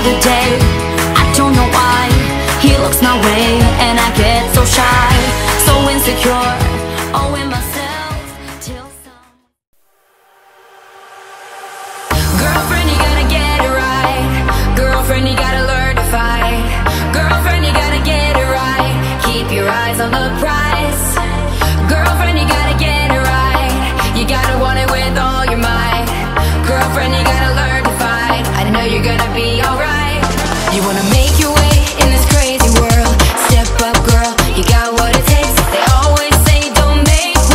the day. I don't know why he looks my way, and I get so shy, so insecure, oh in myself till some girlfriend, you gotta get it right. Girlfriend, you gotta learn to fight. Girlfriend, you gotta get it right. Keep your eyes on the prize. Girlfriend, you gotta get it right. You gotta want it with all your might. Girlfriend, you gotta learn to fight. I know you're gonna be alright. You wanna make your way in this crazy world. Step up, girl, you got what it takes. They always say don't make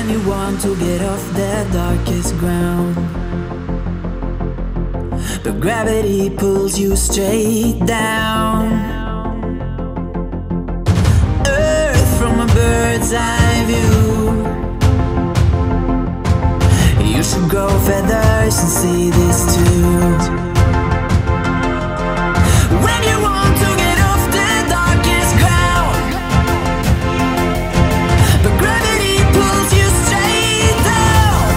you want to get off the darkest ground, but gravity pulls you straight down. Earth from a bird's eye view. You should grow feathers and see this too. When you want to get off the darkest ground, but gravity pulls you straight down.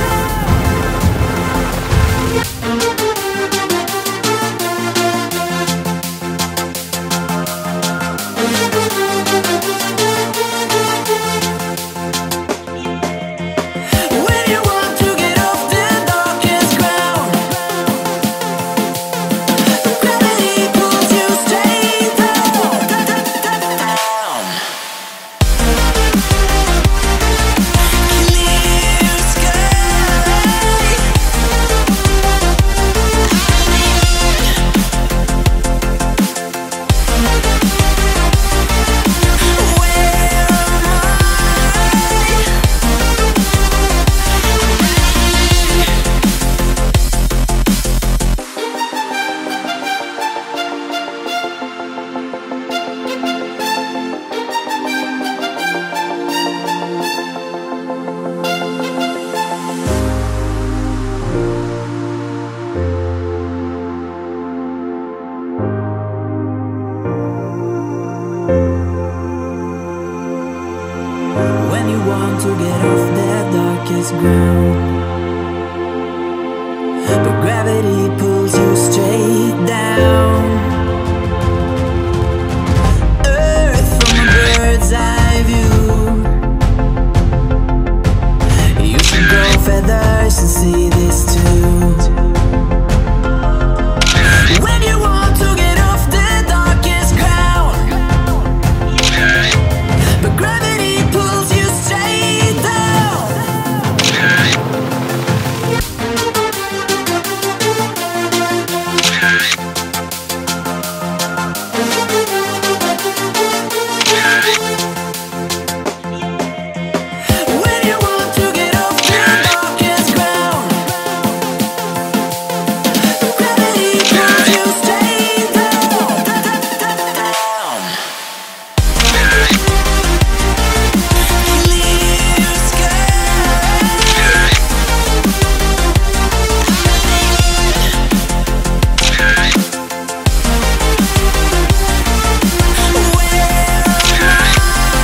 When you want to get off the darkest ground, but gravity pulls you straight down. Clear sky. Where am I? When you want to get off the darkest ground, but gravity pulls you straight down. Earth from a bird's eye view. You should grow feathers and see this too. When you want to get off the darkest ground, but gravity pulls you straight down. When you want to get off the darkest ground, but gravity pulls you straight down. Clear sky. Where am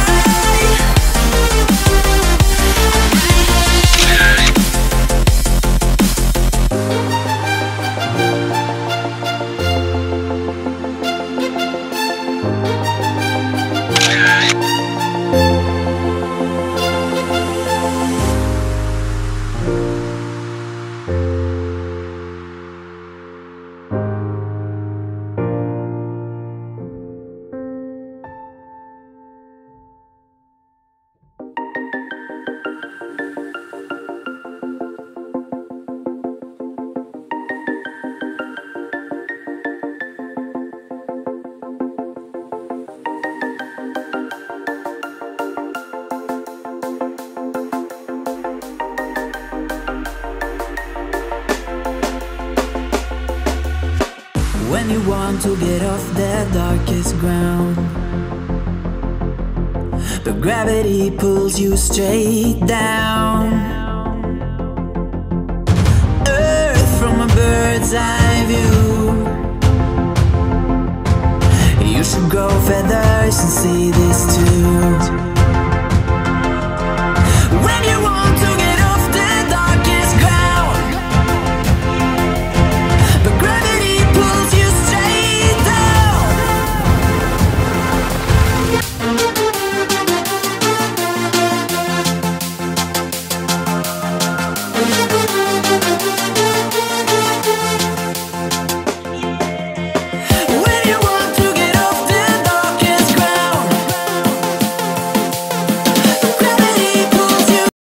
When you want to get off the darkest ground, but gravity pulls you straight down. Earth from a bird's eye view. You should grow feathers and see this too.